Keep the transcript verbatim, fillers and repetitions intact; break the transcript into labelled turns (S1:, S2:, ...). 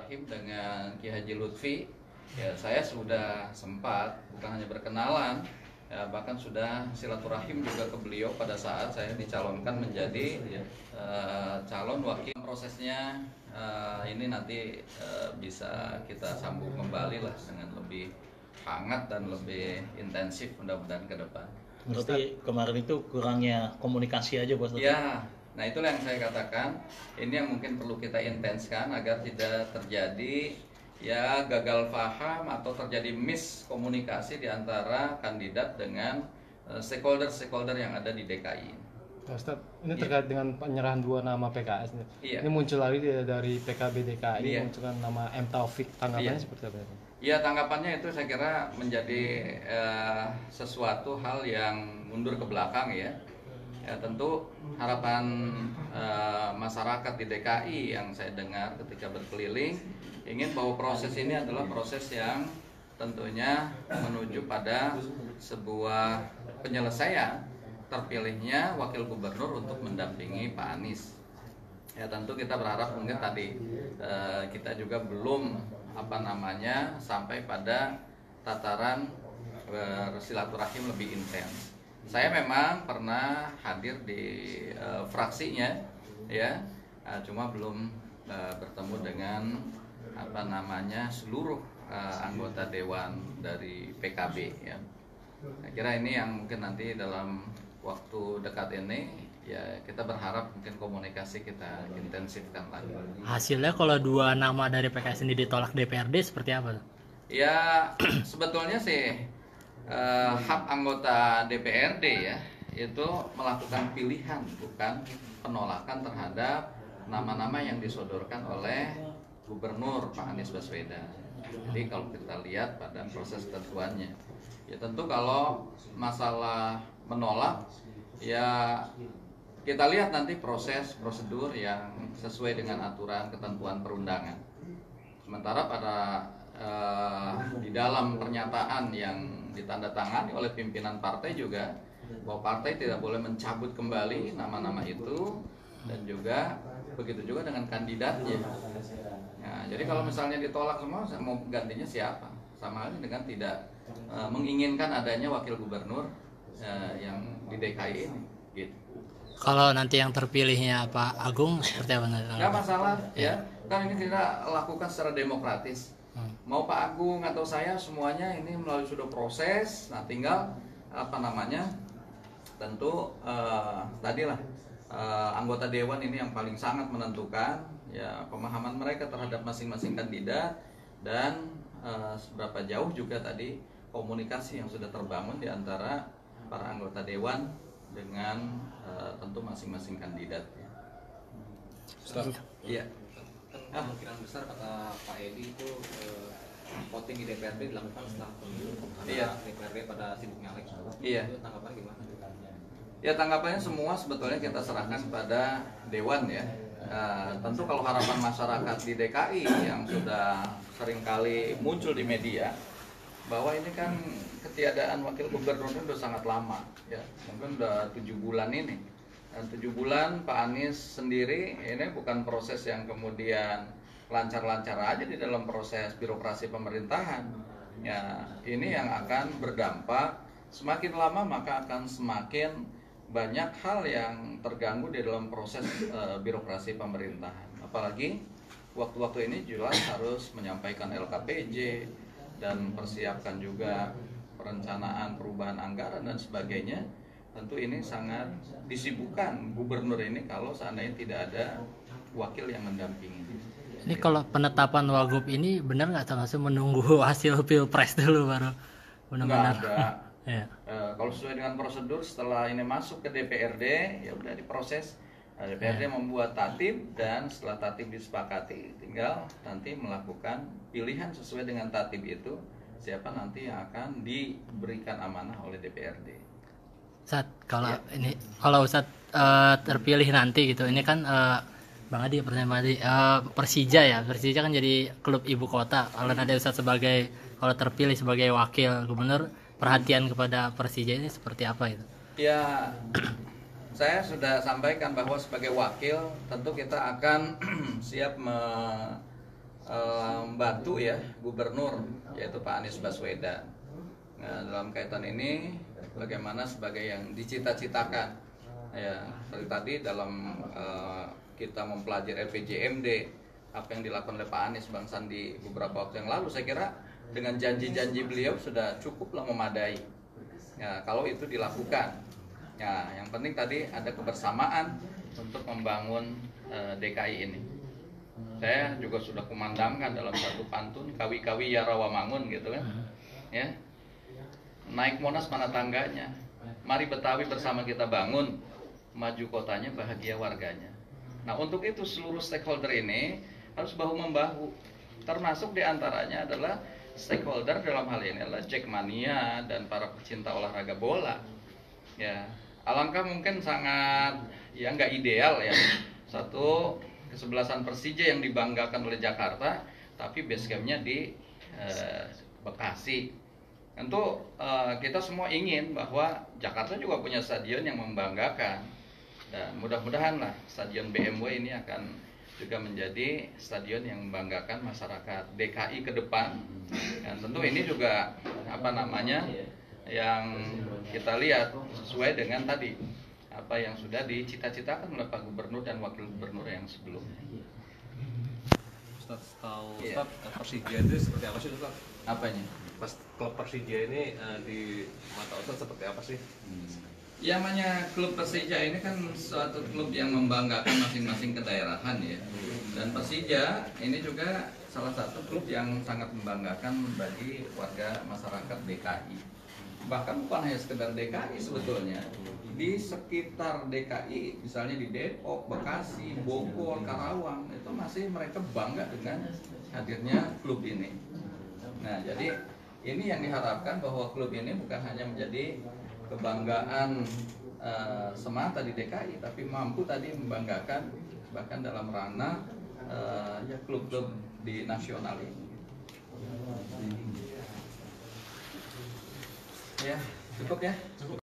S1: silaturahim dengan Ki Haji Lutfi. Ya, saya sudah sempat bukan hanya berkenalan, ya, bahkan sudah silaturahim juga ke beliau pada saat saya dicalonkan menjadi uh, calon wakil. Prosesnya uh, ini nanti uh, bisa kita sambung kembali lah dengan lebih hangat dan lebih intensif mudah-mudahan ke depan.
S2: Berarti kemarin itu kurangnya komunikasi aja Bos.
S1: Ya, nah itulah yang saya katakan, ini yang mungkin perlu kita intenskan agar tidak terjadi ya gagal paham atau terjadi miskomunikasi di antara kandidat dengan uh, stakeholder-stakeholder yang ada di D K I.
S3: Ustaz, ini terkait ya. Dengan penyerahan dua nama P K S.
S1: Iya.
S3: Ini muncul lagi dari P K B D K I,
S1: iya.
S3: munculkan nama M Taufik. Tanggapannya
S1: iya.
S3: seperti apa?
S1: Ya, tanggapannya itu saya kira menjadi uh, sesuatu hal yang mundur ke belakang ya. Ya, tentu harapan uh, masyarakat di D K I yang saya dengar ketika berkeliling ingin bahwa proses ini adalah proses yang tentunya menuju pada sebuah penyelesaian terpilihnya wakil gubernur untuk mendampingi Pak Anies. Ya, tentu kita berharap mungkin tadi uh, kita juga belum apa namanya sampai pada tataran bersilaturahim lebih intens. Saya memang pernah hadir di uh, fraksinya, ya, uh, cuma belum uh, bertemu dengan apa namanya seluruh uh, anggota dewan dari P K B. Ya, saya kira ini yang mungkin nanti dalam waktu dekat ini ya kita berharap mungkin komunikasi kita intensifkan lagi.
S4: Hasilnya kalau dua nama dari P K S ini ditolak D P R D seperti apa?
S1: Ya sebetulnya sih eh, hak anggota D P R D ya itu melakukan pilihan bukan penolakan terhadap nama-nama yang disodorkan oleh Gubernur Pak Anies Baswedan. Jadi kalau kita lihat pada proses ketentuannya, ya tentu kalau masalah menolak ya kita lihat nanti proses prosedur yang sesuai dengan aturan ketentuan perundangan. Sementara pada eh, di dalam pernyataan yang ditandatangani oleh pimpinan partai juga bahwa partai tidak boleh mencabut kembali nama-nama itu dan juga begitu juga dengan kandidatnya. Nah, jadi kalau misalnya ditolak semua, mau gantinya siapa? Sama halnya dengan tidak eh, menginginkan adanya wakil gubernur eh, yang di D K I ini. Gitu.
S4: Kalau nanti yang terpilihnya Pak Agung seperti apa nanti?
S1: Nggak masalah ya, kan ini kita lakukan secara demokratis. Hmm. Mau Pak Agung atau saya semuanya ini melalui sudah proses. Nah tinggal apa namanya, tentu uh, tadilah uh, anggota dewan ini yang paling sangat menentukan ya pemahaman mereka terhadap masing-masing kandidat dan uh, seberapa jauh juga tadi komunikasi yang sudah terbangun di antara para anggota dewan dengan uh, tentu masing-masing kandidat. Iya.
S5: Kan kemungkinan besar kata Pak Edi itu eh, voting di D P R D dilakukan setelah pemilu karena
S1: iya.
S5: D P R D pada sibuk nyalek.
S1: Iya.
S5: Itu tanggapan gimana?
S1: Ya tanggapannya semua sebetulnya kita serahkan pada dewan ya. Uh, tentu kalau harapan masyarakat di D K I yang sudah seringkali muncul di media bahwa ini kan ketiadaan wakil gubernur itu sudah sangat lama ya, mungkin udah tujuh bulan ini, dan tujuh bulan Pak Anies sendiri ini bukan proses yang kemudian lancar-lancar aja di dalam proses birokrasi pemerintahan ya, ini yang akan berdampak semakin lama maka akan semakin banyak hal yang terganggu di dalam proses uh, birokrasi pemerintahan, apalagi waktu-waktu ini jelas harus menyampaikan L K P J dan persiapkan juga perencanaan perubahan anggaran dan sebagainya. Tentu ini sangat disibukkan gubernur ini kalau seandainya tidak ada wakil yang mendampingi.
S4: Ini kalau penetapan wagub ini benar nggak termasuk menunggu hasil pilpres dulu baru benar-benar?
S1: Nggak ada.
S4: Ya.
S1: E, kalau sesuai dengan prosedur setelah ini masuk ke D P R D ya udah diproses. Nah, D P R D ya. Membuat tatib dan setelah tatib disepakati tinggal nanti melakukan pilihan sesuai dengan tatib itu siapa nanti yang akan diberikan amanah oleh D P R D.
S4: Ustaz, kalau
S1: ya.
S4: ini kalau Ustaz uh, terpilih nanti gitu, ini kan uh, Bang Adi pertanyaan Bang Adi, uh, Persija ya, Persija kan jadi klub ibu kota. Kalau nanti Ustaz sebagai kalau terpilih sebagai wakil gubernur, perhatian kepada Persija ini seperti apa itu?
S1: Ya, saya sudah sampaikan bahwa sebagai wakil tentu kita akan siap me, eh, membantu ya gubernur yaitu Pak Anies Baswedan. Nah, dalam kaitan ini bagaimana sebagai yang dicita-citakan ya seperti tadi dalam eh, kita mempelajari R P J M D apa yang dilakukan oleh Pak Anies Bang Sandi beberapa waktu yang lalu, saya kira dengan janji-janji beliau sudah cukuplah memadai ya kalau itu dilakukan. Ya, yang penting tadi ada kebersamaan untuk membangun eh, D K I ini. Saya juga sudah kumandangkan dalam satu pantun kawi-kawi ya rawamangun gitu kan. Ya. Naik Monas mana tangganya. Mari Betawi bersama kita bangun, maju kotanya bahagia warganya. Nah, untuk itu seluruh stakeholder ini harus bahu membahu. Termasuk diantaranya adalah stakeholder dalam hal ini adalah Jackmania dan para pecinta olahraga bola. Ya, alangkah mungkin sangat ya nggak ideal ya satu kesebelasan Persija yang dibanggakan oleh Jakarta, tapi base campnya di eh, Bekasi. Tentu eh, kita semua ingin bahwa Jakarta juga punya stadion yang membanggakan, dan mudah-mudahan lah stadion B M W ini akan juga menjadi stadion yang membanggakan masyarakat D K I ke depan. Dan tentu ini juga apa namanya yang kita lihat sesuai dengan tadi apa yang sudah dicita-citakan oleh Pak Gubernur dan Wakil Gubernur yang sebelumnya.
S6: Ustaz, tahu
S1: Iya.
S6: Ustaz, Persija itu seperti apa sih Ustaz?
S1: Apanya?
S6: Pas klub Persija ini eh, di mata Ustaz seperti apa sih?
S1: Ya, namanya klub Persija ini kan suatu klub yang membanggakan masing-masing kedaerahan ya. Dan Persija ini juga salah satu klub yang sangat membanggakan bagi warga masyarakat D K I. Bahkan bukan hanya sekedar D K I sebetulnya. Di sekitar D K I, misalnya di Depok, Bekasi, Bogor, Karawang, itu masih mereka bangga dengan hadirnya klub ini. Nah, jadi ini yang diharapkan bahwa klub ini bukan hanya menjadi kebanggaan uh, semata di D K I, tapi mampu tadi membanggakan bahkan dalam ranah uh, ya klub-klub di nasional ini. Ya, cukup ya.